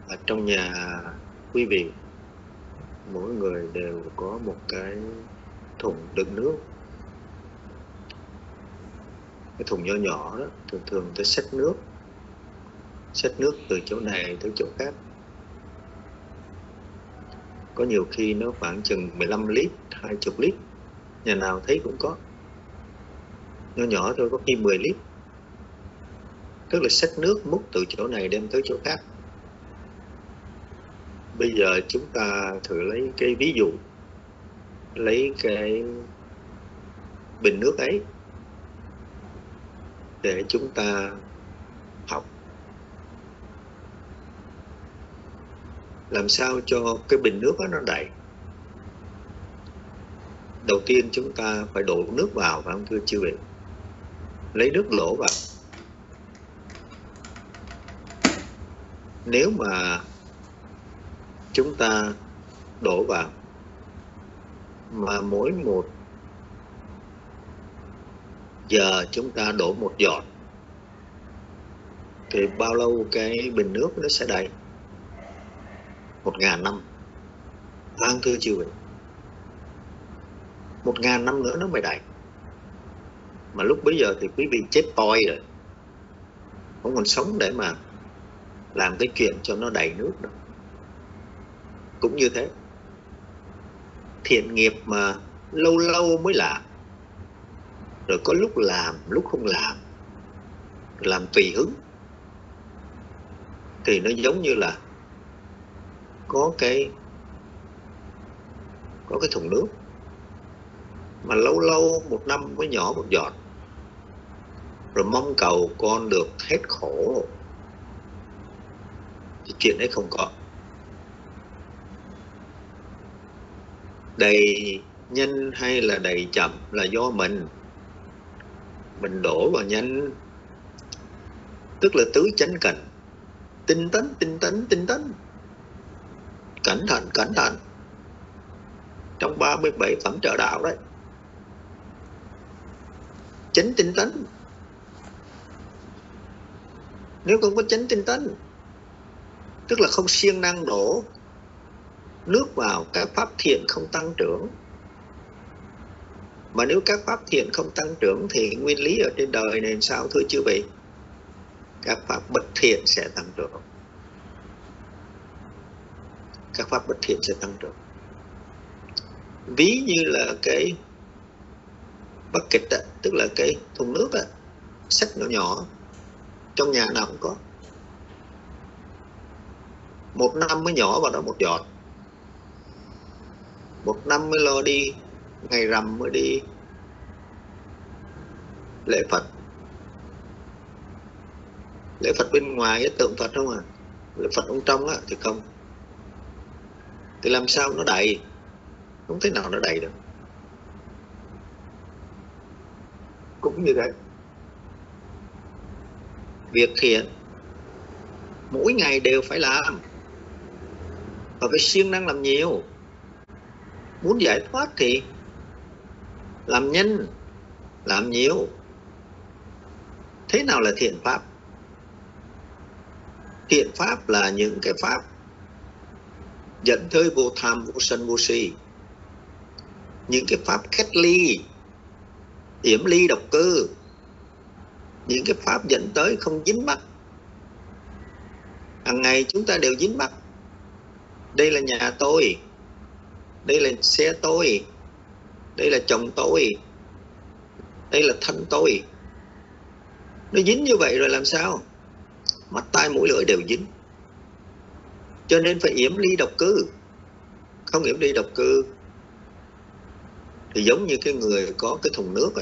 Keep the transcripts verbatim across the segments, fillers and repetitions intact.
Ở trong nhà quý vị, mỗi người đều có một cái thùng đựng nước. Cái thùng nho nhỏ đó, thường thường tôi xách nước xách nước từ chỗ này tới chỗ khác. Có nhiều khi nó khoảng chừng mười lăm lít, hai mươi lít, nhà nào thấy cũng có. Nho nhỏ thôi, có khi mười lít. Tức là xách nước múc từ chỗ này đem tới chỗ khác. Bây giờ chúng ta thử lấy cái ví dụ, lấy cái bình nước ấy để chúng ta học làm sao cho cái bình nước đó nó đầy. Đầu tiên chúng ta phải đổ nước vào, phải không thưa chư vị? Lấy nước đổ vào. Nếu mà chúng ta đổ vào mà mỗi một giờ chúng ta đổ một giọt thì bao lâu cái bình nước nó sẽ đầy? Một ngàn năm. Vâng thưa chư vị, một ngàn năm nữa nó mới đầy. Mà lúc bấy giờ thì quý vị chết toi rồi, không còn sống để mà làm cái chuyện cho nó đầy nước đâu. Cũng như thế, thiện nghiệp mà lâu lâu mới làm, rồi có lúc làm, lúc không làm, làm tùy hứng, thì nó giống như là có cái có cái thùng nước mà lâu lâu một năm mới nhỏ một giọt, rồi mong cầu con được hết khổ, thì chuyện đấy không có. Đầy nhanh hay là đầy chậm là do mình mình đổ vào nhanh, tức là tứ chánh cần, tinh tấn tinh tấn tinh tấn, cẩn thận cẩn thận, trong ba mươi bảy phẩm trợ đạo đấy. Chánh tinh tấn. Nếu không có chánh tinh tấn, tức là không siêng năng đổ nước vào, các pháp thiện không tăng trưởng. Mà nếu các pháp thiện không tăng trưởng thì nguyên lý ở trên đời này sao thưa chư vị? Các pháp bất thiện sẽ tăng trưởng. Các pháp bất thiện sẽ tăng trưởng. Ví như là cái bucket đó, tức là cái thùng nước đó, xách nhỏ nhỏ, trong nhà nào cũng có. Một năm mới nhỏ vào đó một giọt. Một năm mới lo đi, ngày rằm mới đi lễ Phật. Lễ Phật bên ngoài cái tượng Phật không à, lễ Phật ông trong á thì không. Thì làm sao nó đầy? Không thể nào nó đầy được. Cũng như thế, việc thiện mỗi ngày đều phải làm, và phải siêng năng làm nhiều. Muốn giải thoát thì làm nhanh, làm nhiều. Thế nào là thiện pháp? Thiện pháp là những cái pháp dẫn tới vô tham, vô sân, vô si. Những cái pháp cách ly, yểm ly độc cư. Những cái pháp dẫn tới không dính mắc. Hàng ngày chúng ta đều dính mắc. Đây là nhà tôi, đây là xe tôi, đây là chồng tôi, đây là thân tôi. Nó dính như vậy rồi làm sao? Mắt tai mũi lưỡi đều dính. Cho nên phải yểm ly độc cư. Không yểm ly độc cư thì giống như cái người có cái thùng nước à.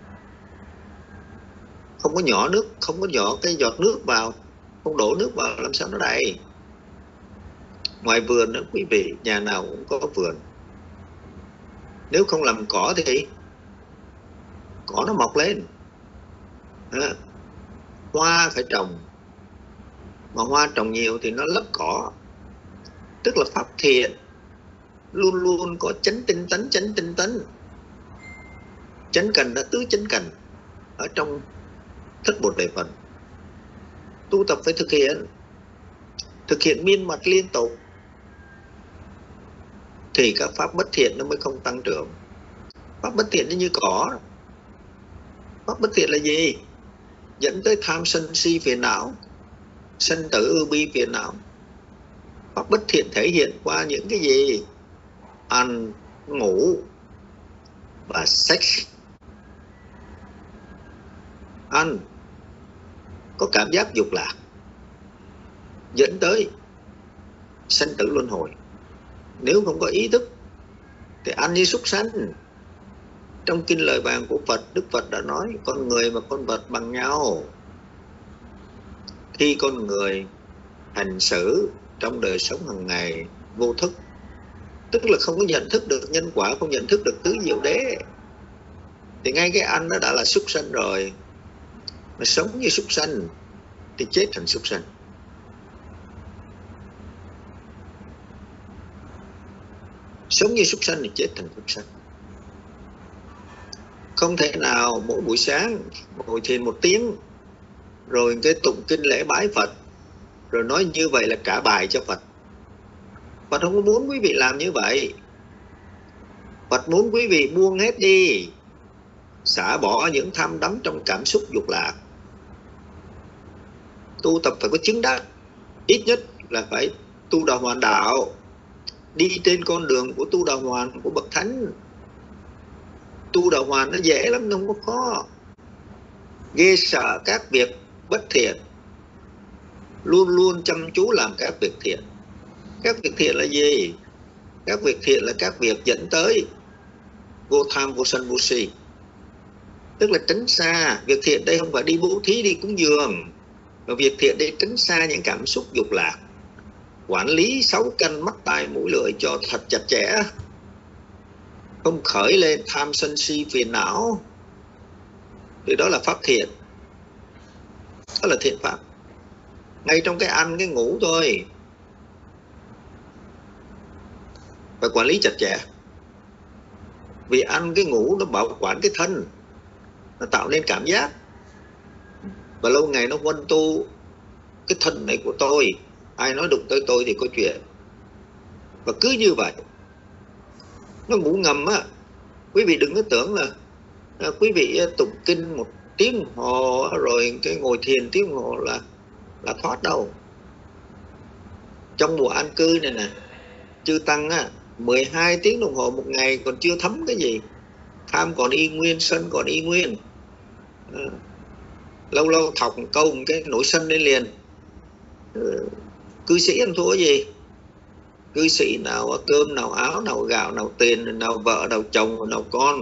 Không có nhỏ nước, không có nhỏ cái giọt nước vào, không đổ nước vào làm sao nó đầy. Ngoài vườn đó quý vị, nhà nào cũng có vườn. Nếu không làm cỏ thì cỏ nó mọc lên à. Hoa phải trồng, mà hoa trồng nhiều thì nó lấp cỏ. Tức là pháp thiện luôn luôn có chánh tinh tấn, chánh tinh tấn. Chánh cần là tứ chánh cần ở trong thất bột đề phần. Tu tập phải thực hiện. thực hiện miên mật liên tục, thì các pháp bất thiện nó mới không tăng trưởng. Pháp bất thiện nó như cỏ. Pháp bất thiện là gì? Dẫn tới tham sân si phiền não, sân tử ưu bi phiền não. Pháp bất thiện thể hiện qua những cái gì? Ăn, ngủ và sex. Ăn có cảm giác dục lạc, dẫn tới sanh tử luân hồi. Nếu không có ý thức thì ăn như súc sanh. Trong kinh lời vàng của Phật, Đức Phật đã nói con người và con vật bằng nhau. Khi con người hành xử trong đời sống hàng ngày vô thức, tức là không có nhận thức được nhân quả, không nhận thức được tứ diệu đế, thì ngay cái ăn nó đã là súc sanh rồi. Mà sống như súc sanh thì chết thành súc sanh. Sống như súc sanh thì chết thành súc sanh. Không thể nào mỗi buổi sáng ngồi thiền một tiếng, rồi cái tụng kinh lễ bái Phật, rồi nói như vậy là trả bài cho Phật. Phật không có muốn quý vị làm như vậy. Phật muốn quý vị buông hết đi, xả bỏ những tham đắm trong cảm xúc dục lạc. Tu tập phải có chứng đắc, ít nhất là phải tu đà hoàn đạo, đi trên con đường của tu đà hoàn của bậc thánh. Tu đà hoàn nó dễ lắm, không có khó. Ghê sợ các việc bất thiện, luôn luôn chăm chú làm các việc thiện. Các việc thiện là gì? Các việc thiện là các việc dẫn tới vô tham, vô sân, vô si, tức là tránh xa. Việc thiện đây không phải đi bố thí, đi cúng dường, mà việc thiện đây tránh xa những cảm xúc dục lạc, quản lý sáu căn mắt tai mũi lưỡi cho thật chặt chẽ, không khởi lên tham sân si phiền não, thì đó là pháp thiện, đó là thiện pháp. Ngay trong cái ăn cái ngủ thôi phải quản lý chặt chẽ. Vì ăn cái ngủ nó bảo quản cái thân, nó tạo nên cảm giác, và lâu ngày nó huân tu cái thân này của tôi, ai nói đụng tới tôi thì có chuyện. Và cứ như vậy nó ngủ ngầm á. Quý vị đừng có tưởng là à, quý vị tụng kinh một tiếng đồng hồ rồi cái ngồi thiền tiếng đồng hồ là là thoát đâu. Trong mùa an cư này nè, chư tăng á, mười hai tiếng đồng hồ một ngày còn chưa thấm cái gì. Tham còn y nguyên, sân còn y nguyên. À, lâu lâu thọc một câu một cái nổi sân lên liền. À, cư sĩ ăn thua gì? Cư sĩ nào cơm, nào áo, nào gạo, nào tiền, nào vợ, nào chồng, nào con.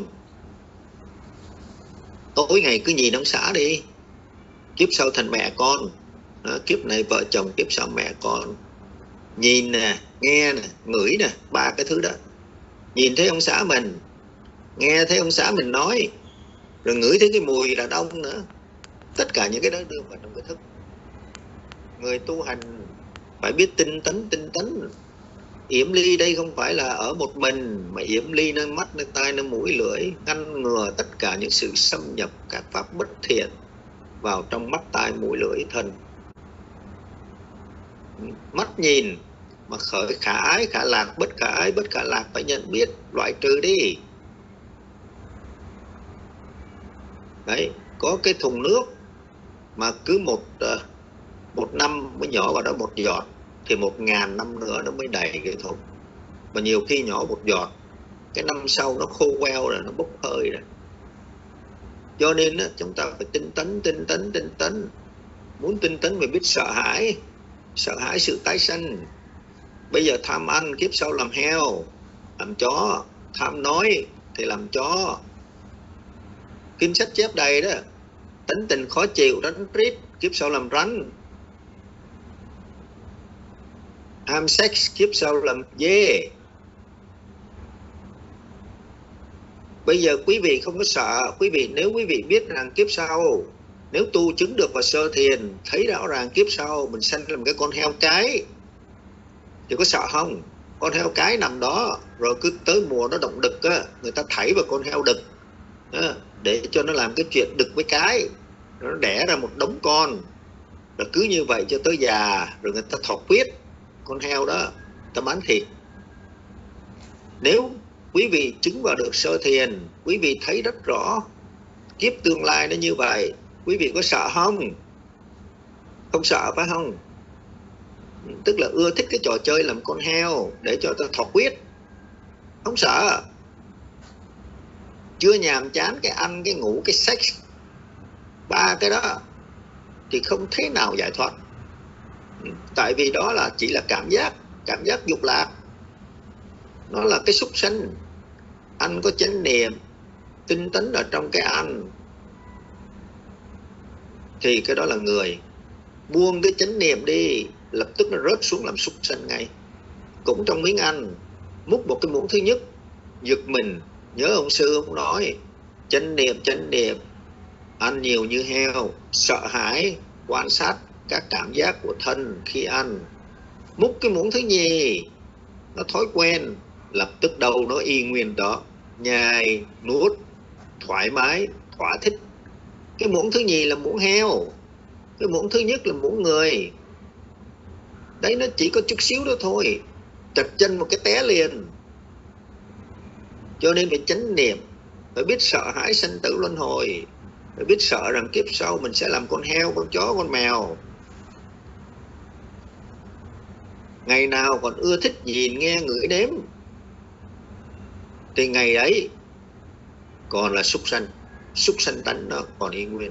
Tối ngày cứ nhìn ông xã đi, kiếp sau thành mẹ con. À, kiếp này vợ chồng, kiếp sau mẹ con. Nhìn nè, nghe nè, ngửi nè, ba cái thứ đó. Nhìn thấy ông xã mình, nghe thấy ông xã mình nói, rồi ngửi thấy cái mùi đàn ông nữa. Tất cả những cái đó đưa vào trong cái thức. Người tu hành phải biết tinh tấn, tinh tấn. Yểm ly đây không phải là ở một mình, mà yểm ly nơi mắt, nơi tai, nơi mũi lưỡi, ngăn ngừa tất cả những sự xâm nhập các pháp bất thiện vào trong mắt, tai, mũi, lưỡi, thân. Mắt nhìn mà khởi khả ái, khả lạc, bất khả ái, bất khả lạc phải nhận biết, loại trừ đi. Đấy, có cái thùng nước mà cứ một một năm mới nhỏ vào đó một giọt, thì một ngàn năm nữa nó mới đầy cái thùng. Mà nhiều khi nhỏ một giọt, cái năm sau nó khô queo rồi, nó bốc hơi rồi. Cho nên đó, chúng ta phải tinh tấn, tinh tấn, tinh tấn. Muốn tinh tấn phải biết sợ hãi, sợ hãi sự tái sanh. Bây giờ tham ăn, kiếp sau làm heo, làm chó. Tham nói thì làm chó. Kinh sách chép đầy đó. Tính tình khó chịu, rắn rít, kiếp sau làm rắn. Ham sex, kiếp sau làm dê. Bây giờ quý vị không có sợ. Quý vị nếu quý vị biết rằng kiếp sau, nếu tu chứng được vào sơ thiền, thấy rõ ràng kiếp sau mình sanh làm cái con heo cái, thì có sợ không? Con heo cái nằm đó, rồi cứ tới mùa nó động đực á, người ta thảy vào con heo đực á, để cho nó làm cái chuyện đực với cái, nó đẻ ra một đống con. Rồi cứ như vậy cho tới già, rồi người ta thọ quyết con heo đó, ta bán thịt. Nếu quý vị chứng vào được sơ thiền, quý vị thấy rất rõ kiếp tương lai nó như vậy, quý vị có sợ không? Không sợ phải không? Tức là ưa thích cái trò chơi làm con heo để cho ta thọ quyết, không sợ. Chưa nhàm chán cái ăn, cái ngủ, cái sex, ba cái đó thì không thế nào giải thoát. Tại vì đó là chỉ là cảm giác, cảm giác dục lạc. Nó là cái súc sanh. Anh có chánh niệm, tinh tấn ở trong cái ăn, thì cái đó là người. Buông cái chánh niệm đi, lập tức nó rớt xuống làm súc sanh ngay. Cũng trong miếng ăn, múc một cái muỗng thứ nhất, giật mình. Nhớ ông sư ông nói, chánh niệm, chánh niệm, ăn nhiều như heo, sợ hãi, quan sát các cảm giác của thân khi ăn. Múc cái muỗng thứ nhì, nó thói quen, lập tức đầu nó y nguyên đó, nhai, nuốt, thoải mái, thỏa thích. Cái muỗng thứ nhì là muỗng heo, cái muỗng thứ nhất là muỗng người. Đấy, nó chỉ có chút xíu đó thôi, trật chân một cái té liền. Cho nên phải chánh niệm, phải biết sợ hãi sanh tử luân hồi, phải biết sợ rằng kiếp sau mình sẽ làm con heo, con chó, con mèo. Ngày nào còn ưa thích nhìn, nghe, ngửi, nếm thì ngày ấy còn là súc sanh, súc sanh tánh nó còn y nguyên.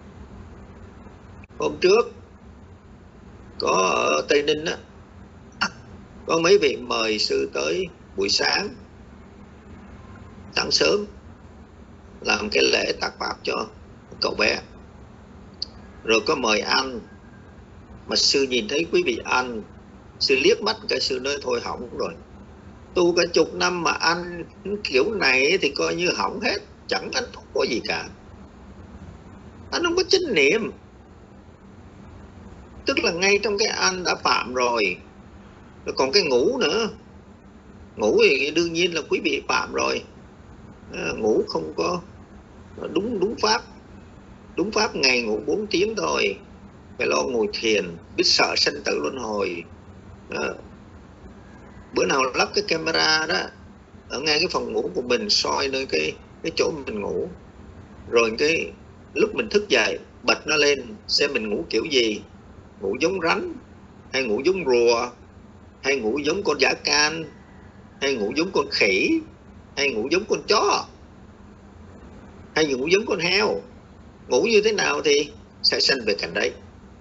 Hôm trước có ở Tây Ninh á, có mấy vị mời sư tới buổi sáng, sáng sớm, làm cái lễ tạc pháp cho cậu bé. Rồi có mời ăn, mà sư nhìn thấy quý vị ăn, sư liếc mắt cái sư nói thôi hỏng rồi. Tu cả chục năm mà ăn kiểu này thì coi như hỏng hết, chẳng ăn có gì cả. Anh không có chánh niệm, tức là ngay trong cái ăn đã phạm rồi. Rồi còn cái ngủ nữa, ngủ thì đương nhiên là quý vị phạm rồi. À, ngủ không có đúng đúng pháp, đúng pháp ngày ngủ bốn tiếng thôi. Phải lo ngồi thiền, biết sợ sanh tử luân hồi. À, bữa nào lắp cái camera đó ở ngay cái phòng ngủ của mình, soi nơi cái cái chỗ mình ngủ, rồi cái lúc mình thức dậy bật nó lên xem mình ngủ kiểu gì, ngủ giống rắn, hay ngủ giống rùa, hay ngủ giống con dã can, hay ngủ giống con khỉ, hay ngủ giống con chó, hay ngủ giống con heo. Ngủ như thế nào thì sẽ sanh về cảnh đấy.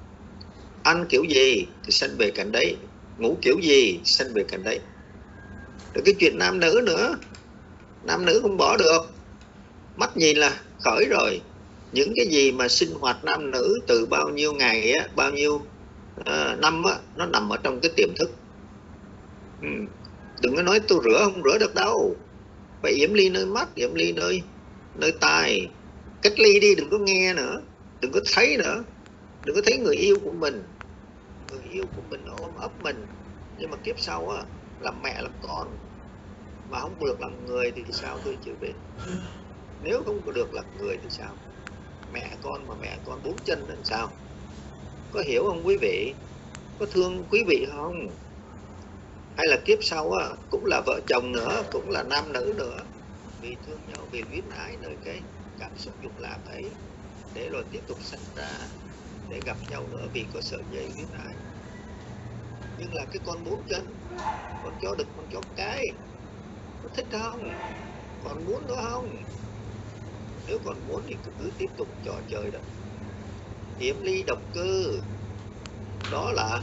Ăn kiểu gì thì sanh về cảnh đấy, ngủ kiểu gì sanh về cảnh đấy. Rồi cái chuyện nam nữ nữa, nam nữ không bỏ được, mắt nhìn là khởi rồi. Những cái gì mà sinh hoạt nam nữ từ bao nhiêu ngày á, bao nhiêu uh, năm á, nó nằm ở trong cái tiềm thức. ừ. Đừng có nói tôi rửa, không rửa được đâu. Phải yểm ly nơi mắt, yểm ly nơi nơi tai. Cách ly đi, đừng có nghe nữa, đừng có thấy nữa. Đừng có thấy người yêu của mình, người yêu của mình ôm ấp mình, nhưng mà kiếp sau á, làm mẹ làm con mà không được làm người thì sao tôi chưa biết. Nếu không được làm người thì sao? Mẹ con mà mẹ con bốn chân làm sao? Có hiểu không quý vị? Có thương quý vị không? Hay là kiếp sau á, cũng là vợ chồng nữa, cũng là nam nữ nữa, vì thương nhau, vì luyến ái nơi cái cảm xúc dục lạc ấy, để rồi tiếp tục sanh ra để gặp nhau nữa vì có sợi dây luyến ái. Nhưng là cái con bốn chân, con chó đực, con chó cái, có thích không? Còn muốn nữa không? Nếu còn muốn thì cứ tiếp tục trò chơi đó. Hiểm ly độc cư, đó là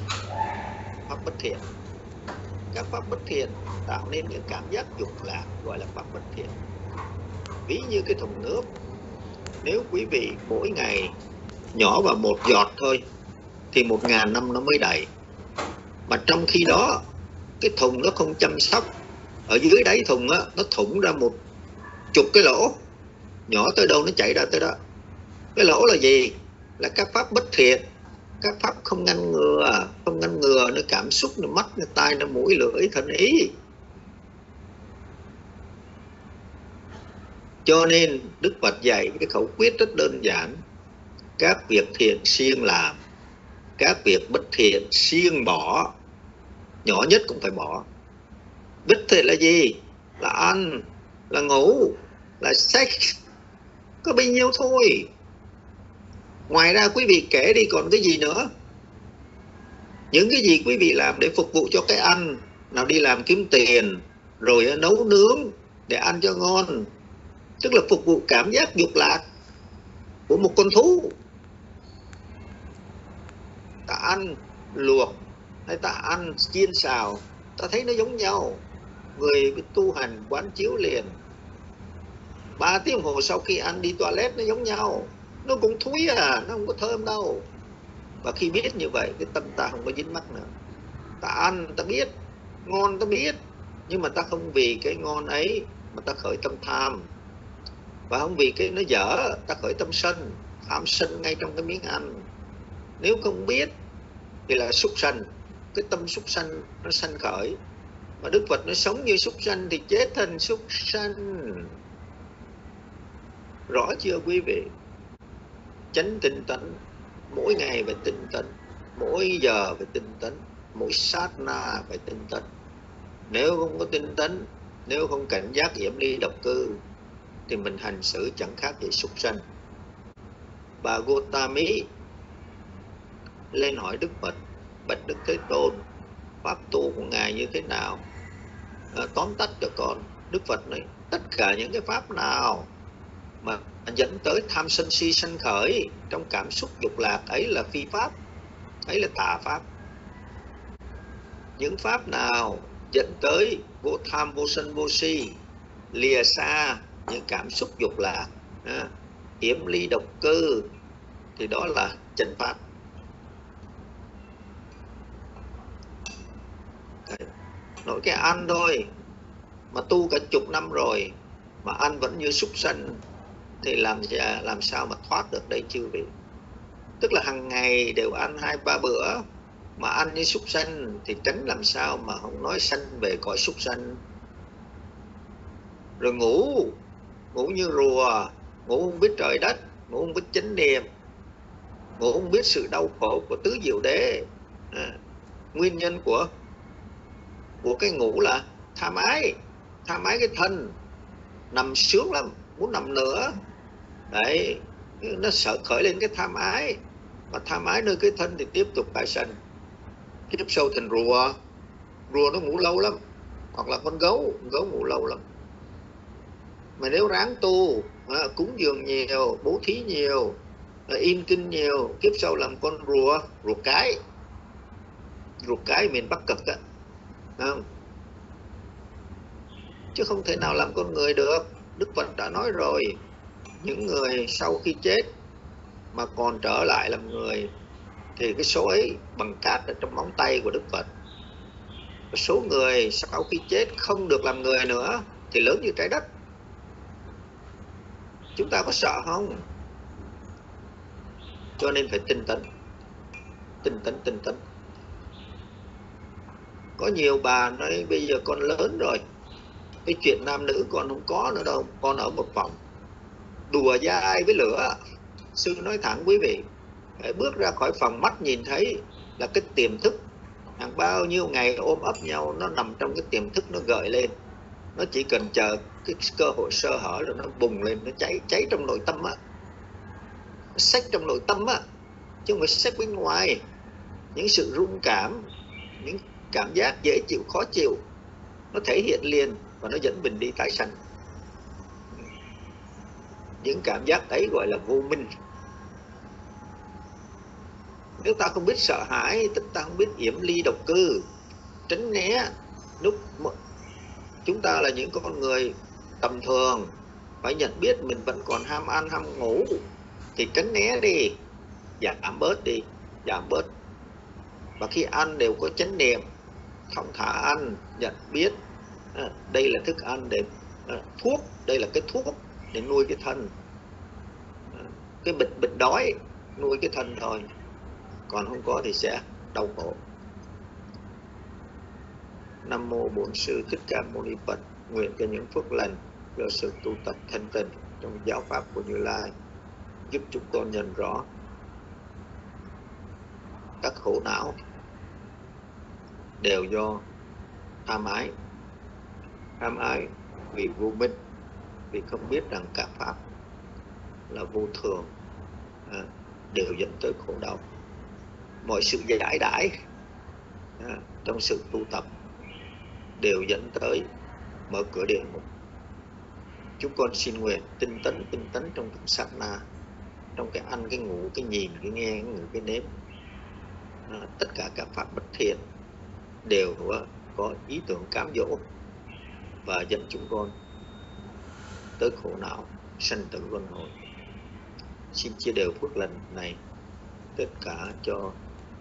pháp bất thiện. Các pháp bất thiện tạo nên những cảm giác dục lạc, gọi là pháp bất thiện. Ví như cái thùng nước, nếu quý vị mỗi ngày nhỏ vào một giọt thôi thì một ngàn năm nó mới đầy. Mà trong khi đó cái thùng nó không chăm sóc, ở dưới đáy thùng á, nó thủng ra một chục cái lỗ, nhỏ tới đâu nó chảy ra tới đó. Cái lỗ là gì? Là các pháp bất thiện, các pháp không ngăn ngừa, không ngăn ngừa nó cảm xúc, nó mắt, nó tai, nó mũi, lưỡi, thân ý. Cho nên Đức Phật dạy cái khẩu quyết rất đơn giản: các việc thiện siêng làm, các việc bất thiện siêng bỏ, nhỏ nhất cũng phải bỏ. Bất thiện là gì? Là ăn, là ngủ, là sex, có bao nhiêu thôi. Ngoài ra quý vị kể đi còn cái gì nữa. Những cái gì quý vị làm để phục vụ cho cái ăn, nào đi làm kiếm tiền, rồi nấu nướng để ăn cho ngon, tức là phục vụ cảm giác dục lạc của một con thú. Ta ăn luộc hay ta ăn chiên xào, ta thấy nó giống nhau. Người tu hành quán chiếu liền, ba tiếng đồng hồ sau khi ăn đi toilet nó giống nhau, nó cũng thúi à, nó không có thơm đâu. Và khi biết như vậy, cái tâm ta không có dính mắc nữa. Ta ăn ta biết, ngon ta biết, nhưng mà ta không vì cái ngon ấy mà ta khởi tâm tham, và không vì cái nó dở ta khởi tâm sân, tham sân ngay trong cái miếng ăn. Nếu không biết thì là súc sanh, cái tâm súc sanh nó sanh khởi. Mà Đức Phật nó sống như súc sanh thì chết thành súc sanh. Rõ chưa quý vị? Chánh tinh tấn, mỗi ngày phải tinh tấn, mỗi giờ phải tinh tấn, mỗi sát na phải tinh tấn. Nếu không có tinh tấn, nếu không cảnh giác yểm ly độc cư, thì mình hành xử chẳng khác gì súc sanh. Bà Gotami lên hỏi Đức Phật: bạch Đức Thế Tôn, pháp tu của ngài như thế nào? À, tóm tắt cho con. Đức Phật nói: tất cả những cái pháp nào mà dẫn tới tham sân si sanh khởi trong cảm xúc dục lạc ấy là phi pháp, ấy là tà pháp. Những pháp nào dẫn tới vô tham vô sân vô si, lìa xa những cảm xúc dục lạc, à, yểm ly độc cư, thì đó là chánh pháp. Nói cái ăn thôi mà tu cả chục năm rồi mà ăn vẫn như súc sanh thì làm làm sao mà thoát được đây chư vị? Tức là hàng ngày đều ăn hai ba bữa mà ăn như súc sanh thì tránh làm sao mà không nói sanh về cõi súc sanh. Rồi ngủ ngủ như rùa, ngủ không biết trời đất, ngủ không biết chánh niệm, ngủ không biết sự đau khổ của tứ diệu đế. À, nguyên nhân của của cái ngủ là tham ái, tham ái cái thân, nằm sướng lắm, muốn nằm nữa. Đấy, nó sợ khởi lên cái tham ái, mà tham ái nơi cái thân thì tiếp tục tái sanh, kiếp sâu thành rùa. Rùa nó ngủ lâu lắm, hoặc là con gấu, con gấu ngủ lâu lắm. Mà nếu ráng tu, cúng dường nhiều, bố thí nhiều, in kinh nhiều, kiếp sau làm con rùa, rùa cái, rùa cái miền Bắc Cực á, không? Chứ không thể nào làm con người được. Đức Phật đã nói rồi, những người sau khi chết mà còn trở lại làm người thì cái số ấy bằng cát ở trong móng tay của Đức Phật. Số người sau khi chết không được làm người nữa thì lớn như trái đất. Chúng ta có sợ không? Cho nên phải tinh tấn, tinh tấn, tinh tấn. Có nhiều bà nói bây giờ con lớn rồi, cái chuyện nam nữ con không có nữa đâu, con ở một phòng đùa dai với lửa. Sư nói thẳng quý vị, bước ra khỏi phòng mắt nhìn thấy là cái tiềm thức hàng bao nhiêu ngày ôm ấp nhau, nó nằm trong cái tiềm thức, nó gợi lên. Nó chỉ cần chờ cái cơ hội sơ hở rồi nó bùng lên, nó cháy cháy trong nội tâm á, nó xách trong nội tâm á, chứ không phải xách bên ngoài. Những sự rung cảm, những cảm giác dễ chịu khó chịu, nó thể hiện liền và nó dẫn mình đi tái sanh. Những cảm giác ấy gọi là vô minh. Nếu ta không biết sợ hãi, tức ta không biết yểm ly độc cư, tránh né. Lúc chúng ta là những con người tầm thường, phải nhận biết mình vẫn còn ham ăn ham ngủ thì tránh né đi, giảm bớt đi, giảm bớt. Và khi ăn đều có chánh niệm, thong thả ăn, nhận biết à, đây là thức ăn để à, thuốc, đây là cái thuốc để nuôi cái thân. À, cái bệnh bệnh đói nuôi cái thân thôi, còn không có thì sẽ đau khổ. Nam mô Bổn Sư Thích Ca Mâu Ni Phật. Nguyện cho những phước lành do sự tu tập thanh tịnh trong giáo pháp của Như Lai giúp chúng con nhận rõ các khổ não đều do tham ái. Tham ái vì vô minh, vì không biết rằng cả pháp là vô thường, à, đều dẫn tới khổ đau. Mọi sự giải đãi à, trong sự tu tập đều dẫn tới mở cửa địa ngục. Chúng con xin nguyện tinh tấn tinh tấn trong từng sát na, trong cái ăn, cái ngủ, cái nhìn, cái nghe, cái ngửi, cái nếm, à, tất cả các pháp bất thiện đều à, có ý tưởng cám dỗ và dẫn chúng con tới khổ não sanh tử luân hồi. Xin chia đều phước lành này tất cả cho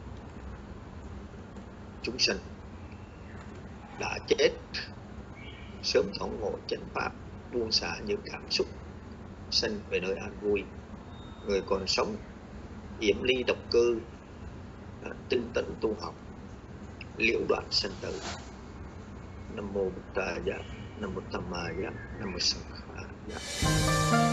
chúng sanh đã chết sớm thổ ngộ chánh pháp, buông xả những cảm xúc, sanh về nơi an vui. Người còn sống yểm ly độc cư, tinh tấn tu học, liễu đoạn sanh tử. Nam mô Bụt Tát, Nam mô Tham Ma, Nam mô Sangha.